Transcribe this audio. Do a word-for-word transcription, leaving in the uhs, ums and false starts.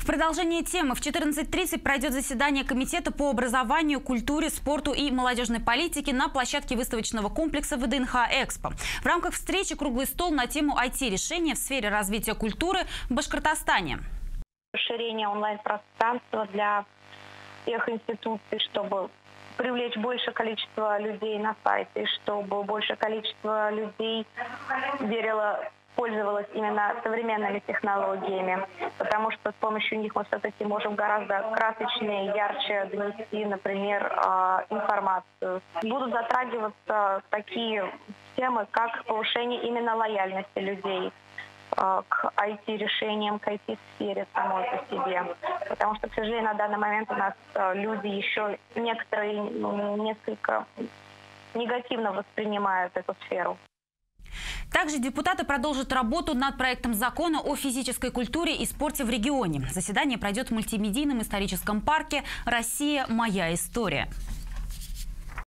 продолжение темы в четырнадцать тридцать пройдет заседание Комитета по образованию, культуре, спорту и молодежной политике на площадке выставочного комплекса ВДНХ «Экспо». В рамках встречи круглый стол на тему ай ти-решения в сфере развития культуры в Башкортостане. Расширение онлайн-пространства для всех институций, чтобы привлечь большее количество людей на сайты, чтобы большее количество людей верило, пользовалась именно современными технологиями, потому что с помощью них мы все-таки можем гораздо красочнее, ярче донести, например, информацию. Будут затрагиваться такие темы, как повышение именно лояльности людей к ай ти-решениям, к ай ти-сфере самой по себе. Потому что, к сожалению, на данный момент у нас люди еще некоторые несколько негативно воспринимают эту сферу. Также депутаты продолжат работу над проектом закона о физической культуре и спорте в регионе. Заседание пройдет в мультимедийном историческом парке «Россия. Моя история».